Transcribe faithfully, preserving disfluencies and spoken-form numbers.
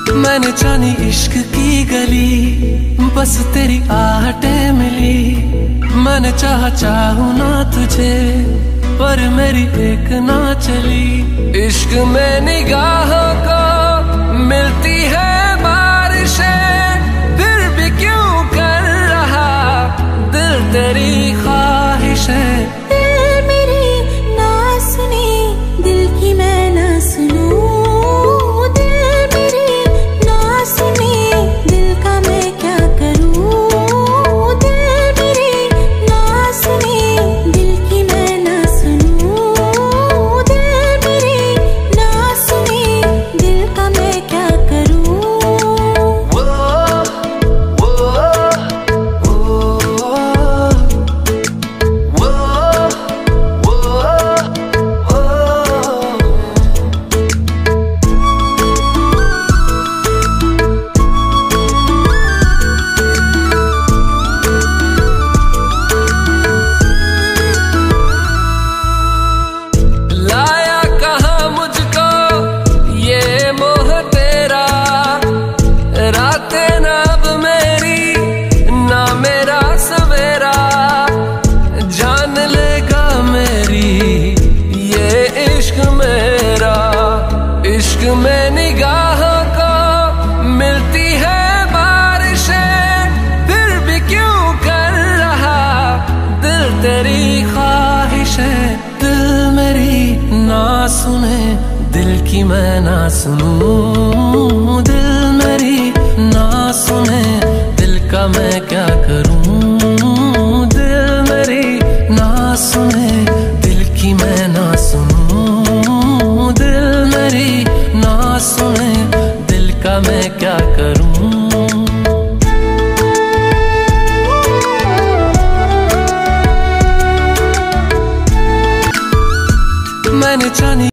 मैंने जानी इश्क की गली, बस तेरी आहटें मिली। मैंने चाहा चाहूं ना तुझे, पर मेरी एक ना चली। इश्क में निगाहों को मिलती है बारिशें, फिर भी क्यों कर रहा दिल तेरी ख्वाहिशें। इश्क में निगाहों को मिलती है बारिशें, फिर भी क्यों कर रहा दिल तेरी ख्वाहिशें। दिल मेरी ना सुने, दिल की मैं ना सुनूं। दिल मेरी ना सुने, दिल का मैं क्या करूं। दिल मेरी ना सुने, दिल की मैं ना सुनूं। दिल मेरी ना सुने, दिल का मैं क्या करूं। मैंने जानी